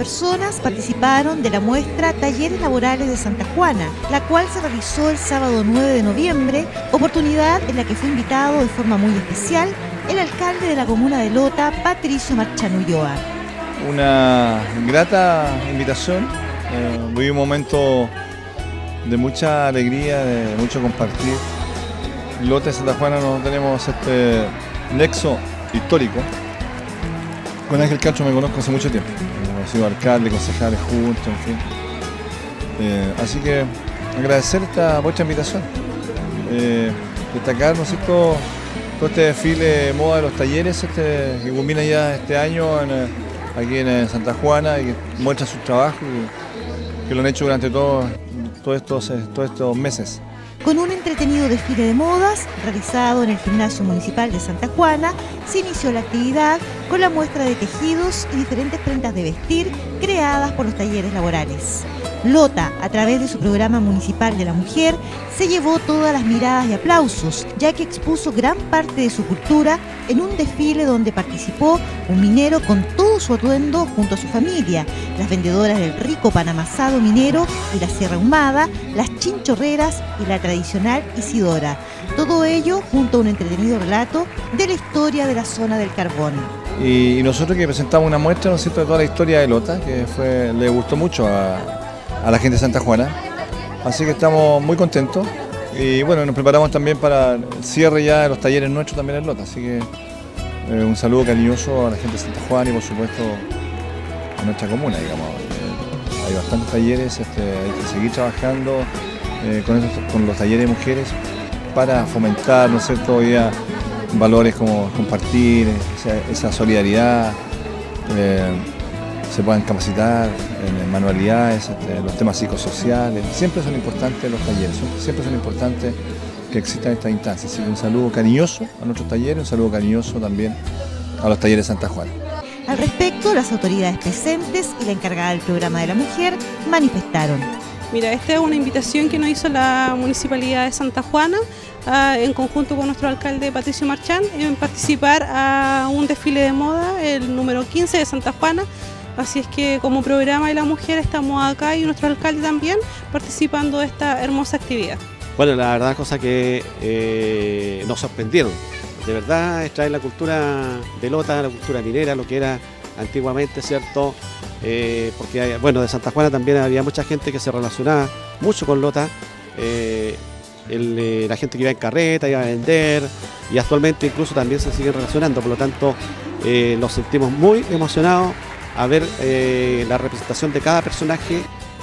personas participaron de la muestra Talleres Laborales de Santa Juana, la cual se realizó el sábado 9 de noviembre, oportunidad en la que fue invitado de forma muy especial el alcalde de la comuna de Lota, Patricio Marchán Ulloa. Una grata invitación, viví un momento de mucha alegría, de mucho compartir. Lota y Santa Juana no tenemos este nexo histórico. Con Ángel Castro me conozco hace mucho tiempo, hemos sido alcalde, concejales juntos, en fin. Así que agradecer vuestra invitación, destacar, ¿no es cierto?, todo este desfile de moda de los talleres que culmina ya este año aquí en Santa Juana y que muestra su trabajo y que lo han hecho durante todos estos meses. Con un entretenido desfile de modas realizado en el Gimnasio Municipal de Santa Juana, se inició la actividad con la muestra de tejidos y diferentes prendas de vestir creadas por los talleres laborales. Lota, a través de su programa municipal de la mujer, se llevó todas las miradas y aplausos, ya que expuso gran parte de su cultura en un desfile donde participó un minero con todo su atuendo junto a su familia, las vendedoras del rico pan amasado minero y la sierra ahumada, las chinchorreras y la tradicional Isidora. Todo ello junto a un entretenido relato de la historia de la zona del carbón. Y nosotros que presentamos una muestra, ¿no es cierto?, de toda la historia de Lota, que le gustó mucho a la gente de Santa Juana, así que estamos muy contentos y bueno, nos preparamos también para el cierre ya de los talleres nuestros también en Lota, así que un saludo cariñoso a la gente de Santa Juana y por supuesto a nuestra comuna, digamos. Hay bastantes talleres, hay que seguir trabajando con los talleres de mujeres para fomentar, ¿no es cierto?, hoy día valores como compartir, esa solidaridad, se puedan capacitar en manualidades, los temas psicosociales. Siempre son importantes los talleres, siempre son importantes que existan estas instancias. Así que un saludo cariñoso a nuestros talleres, un saludo cariñoso también a los talleres de Santa Juana. Al respecto, las autoridades presentes y la encargada del programa de la mujer manifestaron. Mira, esta es una invitación que nos hizo la Municipalidad de Santa Juana en conjunto con nuestro alcalde Patricio Marchán en participar a un desfile de moda, el número 15 de Santa Juana. Así es que como programa de la mujer estamos acá y nuestro alcalde también participando de esta hermosa actividad. Bueno, la verdad, cosa que nos sorprendieron. De verdad, es traer la cultura de Lota, la cultura minera, lo que era antiguamente, ¿cierto? Porque, bueno, de Santa Juana también había mucha gente que se relacionaba mucho con Lota. La gente que iba en carreta, iba a vender y actualmente incluso también se siguen relacionando. Por lo tanto, nos sentimos muy emocionados a ver la representación de cada personaje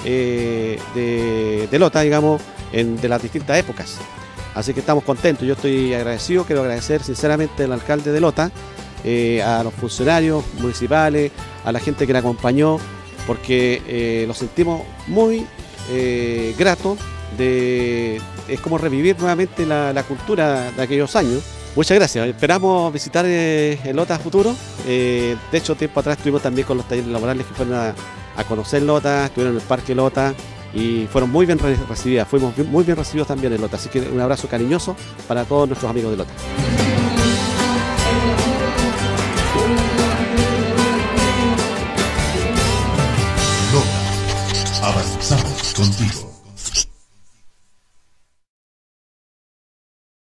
de Lota, digamos, de las distintas épocas. Así que estamos contentos, yo estoy agradecido, quiero agradecer sinceramente al alcalde de Lota, a los funcionarios municipales, a la gente que la acompañó, porque lo sentimos muy grato, es como revivir nuevamente la cultura de aquellos años. Muchas gracias, esperamos visitar el Lota futuro. De hecho, tiempo atrás estuvimos también con los talleres laborales que fueron a conocer Lota, estuvieron en el Parque Lota y fueron muy bien recibidas, fuimos muy bien recibidos también en Lota, así que un abrazo cariñoso para todos nuestros amigos de Lota. Lota, avanzamos contigo.